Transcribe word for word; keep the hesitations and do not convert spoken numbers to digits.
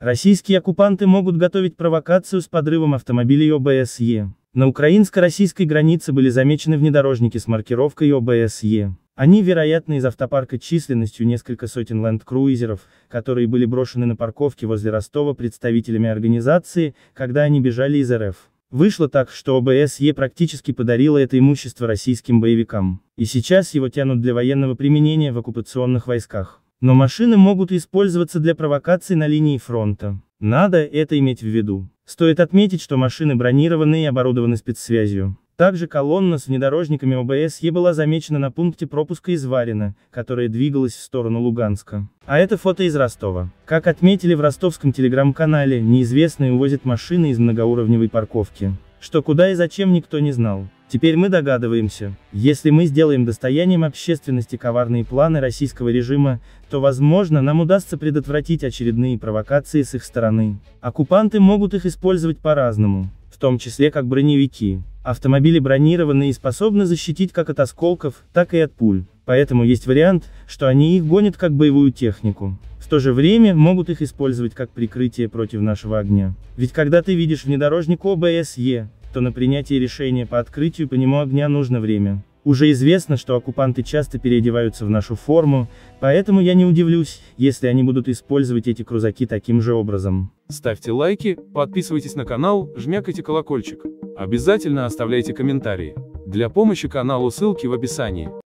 Российские оккупанты могут готовить провокацию с подрывом автомобилей ОБСЕ. На украинско-российской границе были замечены внедорожники с маркировкой ОБСЕ. Они, вероятно, из автопарка численностью несколько сотен ленд-круизеров, которые были брошены на парковке возле Ростова представителями организации, когда они бежали из РФ. Вышло так, что ОБСЕ практически подарило это имущество российским боевикам, и сейчас его тянут для военного применения в оккупационных войсках. Но машины могут использоваться для провокаций на линии фронта. Надо это иметь в виду. Стоит отметить, что машины бронированы и оборудованы спецсвязью. Также колонна с внедорожниками ОБСЕ была замечена на пункте пропуска из Варина, которая двигалась в сторону Луганска. А это фото из Ростова. Как отметили в ростовском телеграм-канале, неизвестные увозят машины из многоуровневой парковки. Что куда и зачем никто не знал. Теперь мы догадываемся, если мы сделаем достоянием общественности коварные планы российского режима, то, возможно, нам удастся предотвратить очередные провокации с их стороны. Оккупанты могут их использовать по-разному, в том числе как броневики. Автомобили бронированы и способны защитить как от осколков, так и от пуль. Поэтому есть вариант, что они их гонят как боевую технику. В то же время могут их использовать как прикрытие против нашего огня. Ведь когда ты видишь внедорожник ОБСЕ, то на принятие решения по открытию по нему огня нужно время. Уже известно, что оккупанты часто переодеваются в нашу форму, поэтому я не удивлюсь, если они будут использовать эти крузаки таким же образом. Ставьте лайки, подписывайтесь на канал, жмякайте колокольчик. Обязательно оставляйте комментарии. Для помощи каналу ссылки в описании.